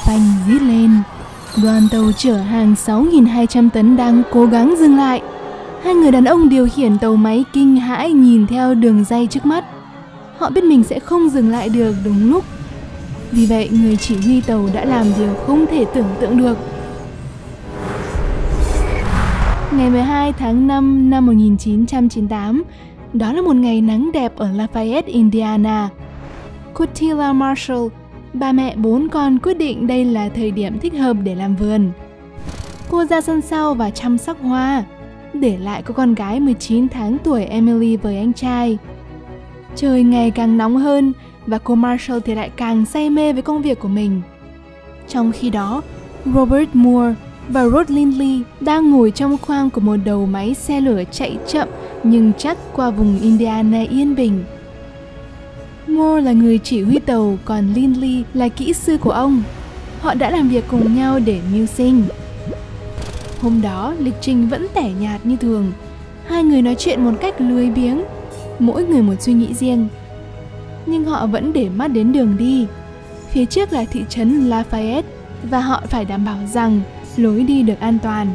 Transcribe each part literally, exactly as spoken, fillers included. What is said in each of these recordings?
phanh rít lên. Đoàn tàu chở hàng sáu nghìn hai trăm tấn đang cố gắng dừng lại. Hai người đàn ông điều khiển tàu máy kinh hãi nhìn theo đường ray trước mắt. Họ biết mình sẽ không dừng lại được đúng lúc. Vì vậy, người chỉ huy tàu đã làm điều không thể tưởng tượng được. Ngày mười hai tháng năm năm một nghìn chín trăm chín mươi tám, đó là một ngày nắng đẹp ở Lafayette, Indiana. Cotilla Marshall, bà mẹ bốn con, quyết định đây là thời điểm thích hợp để làm vườn. Cô ra sân sau và chăm sóc hoa, để lại cô con gái mười chín tháng tuổi Emily với anh trai. Trời ngày càng nóng hơn và cô Marshall thì lại càng say mê với công việc của mình. Trong khi đó, Robert Moore và Rod Lindley đang ngồi trong khoang của một đầu máy xe lửa chạy chậm nhưng chắc qua vùng Indiana yên bình. Moore là người chỉ huy tàu, còn Lindley là kỹ sư của ông. Họ đã làm việc cùng nhau để mưu sinh. Hôm đó, lịch trình vẫn tẻ nhạt như thường. Hai người nói chuyện một cách lười biếng, mỗi người một suy nghĩ riêng. Nhưng họ vẫn để mắt đến đường đi. Phía trước là thị trấn Lafayette và họ phải đảm bảo rằng lối đi được an toàn.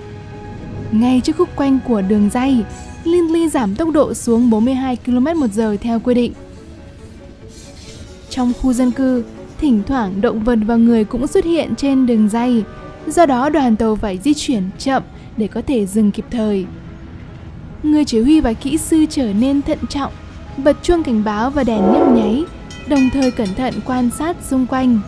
Ngay trước khúc quanh của đường ray, Lindley giảm tốc độ xuống bốn mươi hai ki lô mét một giờ theo quy định. Trong khu dân cư, thỉnh thoảng động vật và người cũng xuất hiện trên đường ray, do đó đoàn tàu phải di chuyển chậm để có thể dừng kịp thời. Người chỉ huy và kỹ sư trở nên thận trọng, bật chuông cảnh báo và đèn nhấp nháy, đồng thời cẩn thận quan sát xung quanh.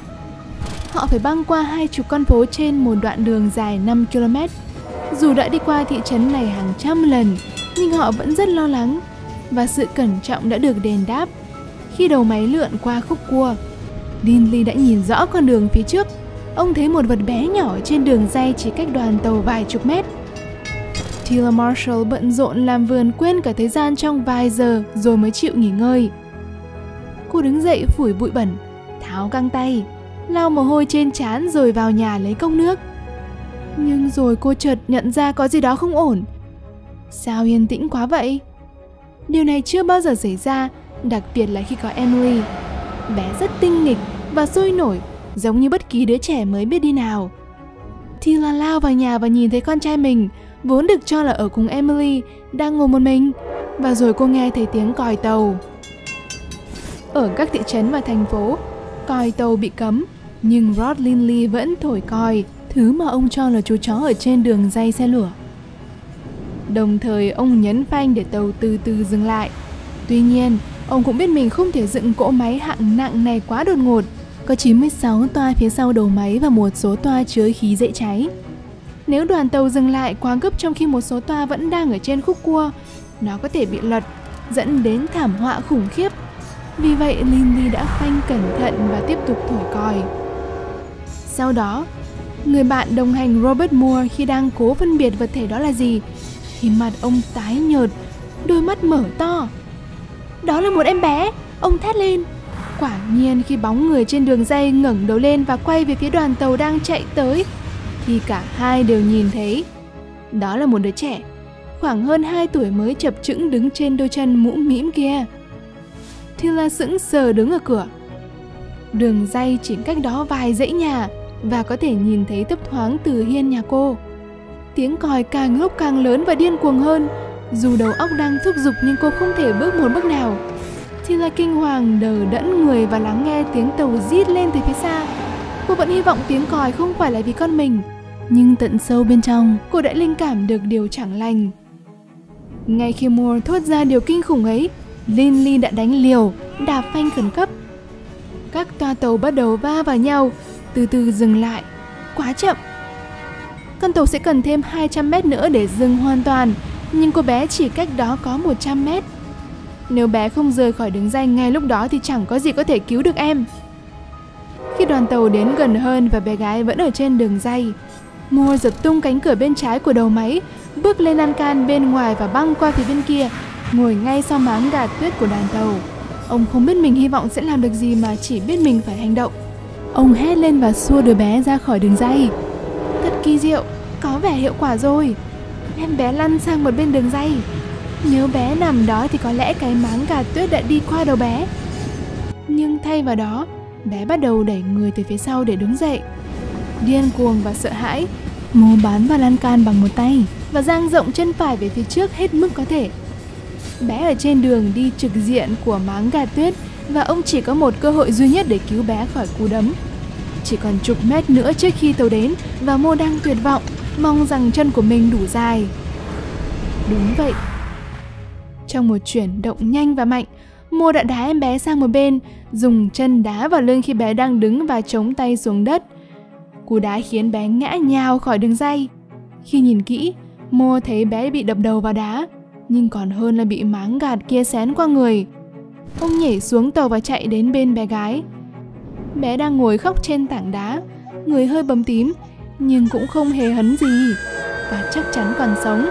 Họ phải băng qua hai chục con phố trên một đoạn đường dài năm ki lô mét. Dù đã đi qua thị trấn này hàng trăm lần, nhưng họ vẫn rất lo lắng, và sự cẩn trọng đã được đền đáp. Khi đầu máy lượn qua khúc cua, Lindley đã nhìn rõ con đường phía trước. Ông thấy một vật bé nhỏ trên đường ray chỉ cách đoàn tàu vài chục mét. Tilla Marshall bận rộn làm vườn quên cả thời gian trong vài giờ rồi mới chịu nghỉ ngơi. Cô đứng dậy phủi bụi bẩn, tháo găng tay, lau mồ hôi trên trán rồi vào nhà lấy cốc nước. Nhưng rồi cô chợt nhận ra có gì đó không ổn. Sao yên tĩnh quá vậy? Điều này chưa bao giờ xảy ra, đặc biệt là khi có Emily. Bé rất tinh nghịch và sôi nổi, giống như bất kỳ đứa trẻ mới biết đi nào. Tilla lao vào nhà và nhìn thấy con trai mình, vốn được cho là ở cùng Emily, đang ngồi một mình. Và rồi cô nghe thấy tiếng còi tàu. Ở các thị trấn và thành phố, còi tàu bị cấm, nhưng Rod Lindley vẫn thổi còi, thứ mà ông cho là chú chó ở trên đường ray xe lửa. Đồng thời ông nhấn phanh để tàu từ từ dừng lại. Tuy nhiên, ông cũng biết mình không thể dựng cỗ máy hạng nặng này quá đột ngột. Có chín mươi sáu toa phía sau đầu máy và một số toa chứa khí dễ cháy. Nếu đoàn tàu dừng lại quá gấp trong khi một số toa vẫn đang ở trên khúc cua, nó có thể bị lật, dẫn đến thảm họa khủng khiếp. Vì vậy, Lindley đã phanh cẩn thận và tiếp tục thổi còi. Sau đó, người bạn đồng hành Robert Moore khi đang cố phân biệt vật thể đó là gì, thì mặt ông tái nhợt, đôi mắt mở to. Đó là một em bé, ông thét lên. Quả nhiên khi bóng người trên đường ray ngẩng đầu lên và quay về phía đoàn tàu đang chạy tới, thì cả hai đều nhìn thấy. Đó là một đứa trẻ, khoảng hơn hai tuổi mới chập chững đứng trên đôi chân mũm mĩm kia. Tilla sững sờ đứng ở cửa. Đường ray chỉ cách đó vài dãy nhà và có thể nhìn thấy thấp thoáng từ hiên nhà cô. Tiếng còi càng lúc càng lớn và điên cuồng hơn. Dù đầu óc đang thúc giục nhưng cô không thể bước một bước nào. Tilla kinh hoàng đờ đẫn người và lắng nghe tiếng tàu rít lên từ phía xa. Cô vẫn hy vọng tiếng còi không phải là vì con mình, nhưng tận sâu bên trong cô đã linh cảm được điều chẳng lành. Ngay khi Moore thốt ra điều kinh khủng ấy, Lindley đã đánh liều, đạp phanh khẩn cấp. Các toa tàu bắt đầu va vào nhau, từ từ dừng lại. Quá chậm. Con tàu sẽ cần thêm hai trăm mét nữa để dừng hoàn toàn, nhưng cô bé chỉ cách đó có một trăm mét. Nếu bé không rời khỏi đường ray ngay lúc đó thì chẳng có gì có thể cứu được em. Khi đoàn tàu đến gần hơn và bé gái vẫn ở trên đường ray, Moore giật tung cánh cửa bên trái của đầu máy, bước lên lan can bên ngoài và băng qua phía bên kia, ngồi ngay sau máng gạt tuyết của đoàn tàu. Ông không biết mình hy vọng sẽ làm được gì mà chỉ biết mình phải hành động. Ông hét lên và xua đứa bé ra khỏi đường ray. Thật kỳ diệu, có vẻ hiệu quả rồi. Em bé lăn sang một bên đường ray. Nếu bé nằm đó thì có lẽ cái máng gạt tuyết đã đi qua đầu bé. Nhưng thay vào đó, Bé bắt đầu đẩy người từ phía sau để đứng dậy. Điên cuồng và sợ hãi, Mo bám vào lan can bằng một tay và dang rộng chân phải về phía trước hết mức có thể. Bé ở trên đường đi trực diện của máng gạt tuyết và ông chỉ có một cơ hội duy nhất để cứu bé khỏi cú đấm. Chỉ còn chục mét nữa trước khi tàu đến và Mo đang tuyệt vọng, mong rằng chân của mình đủ dài. Đúng vậy. Trong một chuyển động nhanh và mạnh, Mo đã đá em bé sang một bên, dùng chân đá vào lưng khi bé đang đứng và chống tay xuống đất. Cú đá khiến bé ngã nhào khỏi đường ray. Khi nhìn kỹ, Mo thấy bé bị đập đầu vào đá, nhưng còn hơn là bị máng gạt kia xén qua người. Ông nhảy xuống tàu và chạy đến bên bé gái. Bé đang ngồi khóc trên tảng đá, người hơi bầm tím, nhưng cũng không hề hấn gì, và chắc chắn còn sống.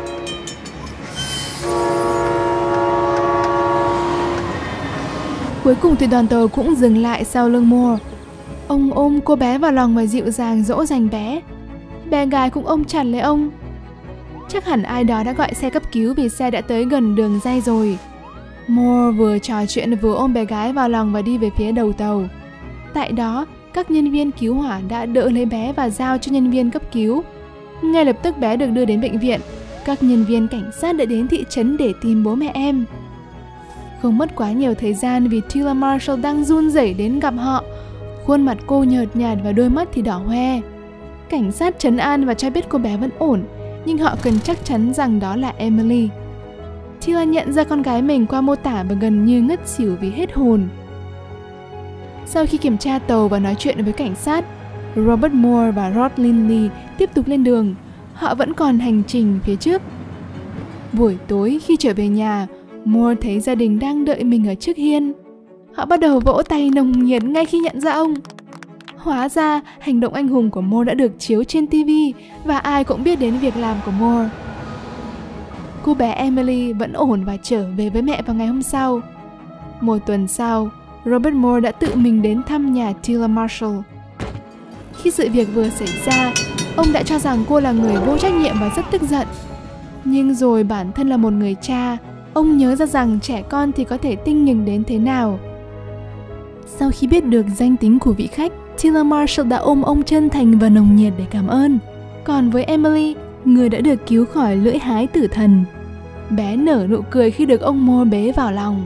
Cuối cùng thì đoàn tàu cũng dừng lại sau lưng Mo. Ông ôm cô bé vào lòng và dịu dàng dỗ dành bé. Bé gái cũng ôm chặt lấy ông. Chắc hẳn ai đó đã gọi xe cấp cứu vì xe đã tới gần đường ray rồi. Mo vừa trò chuyện vừa ôm bé gái vào lòng và đi về phía đầu tàu. Tại đó, các nhân viên cứu hỏa đã đỡ lấy bé và giao cho nhân viên cấp cứu. Ngay lập tức bé được đưa đến bệnh viện. Các nhân viên cảnh sát đã đến thị trấn để tìm bố mẹ em. Không mất quá nhiều thời gian vì Tila Marshall đang run rẩy đến gặp họ. Khuôn mặt cô nhợt nhạt và đôi mắt thì đỏ hoe. Cảnh sát trấn an và cho biết cô bé vẫn ổn, nhưng họ cần chắc chắn rằng đó là Emily. Tila nhận ra con gái mình qua mô tả và gần như ngất xỉu vì hết hồn. Sau khi kiểm tra tàu và nói chuyện với cảnh sát, Robert Moore và Rod Lindley tiếp tục lên đường. Họ vẫn còn hành trình phía trước. Buổi tối khi trở về nhà, Moore thấy gia đình đang đợi mình ở trước hiên. Họ bắt đầu vỗ tay nồng nhiệt ngay khi nhận ra ông. Hóa ra, hành động anh hùng của Moore đã được chiếu trên ti vi và ai cũng biết đến việc làm của Moore. Cô bé Emily vẫn ổn và trở về với mẹ vào ngày hôm sau. Một tuần sau, Robert Moore đã tự mình đến thăm nhà Tila Marshall. Khi sự việc vừa xảy ra, ông đã cho rằng cô là người vô trách nhiệm và rất tức giận. Nhưng rồi bản thân là một người cha, ông nhớ ra rằng trẻ con thì có thể tinh nghịch đến thế nào. Sau khi biết được danh tính của vị khách, Tila Marshall đã ôm ông chân thành và nồng nhiệt để cảm ơn. Còn với Emily, người đã được cứu khỏi lưỡi hái tử thần, bé nở nụ cười khi được ông Moore bế vào lòng.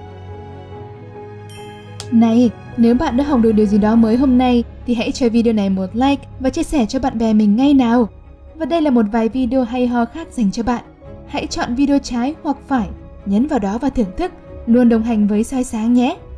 Này, nếu bạn đã học được điều gì đó mới hôm nay thì hãy cho video này một like và chia sẻ cho bạn bè mình ngay nào. Và đây là một vài video hay ho khác dành cho bạn. Hãy chọn video trái hoặc phải, nhấn vào đó và thưởng thức, luôn đồng hành với Soi Sáng nhé.